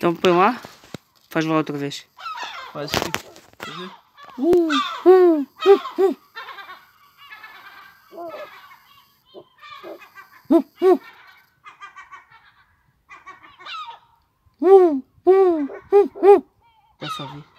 Então põe lá. Faz lá outra vez. Faz aqui. Quer ver? É só ver.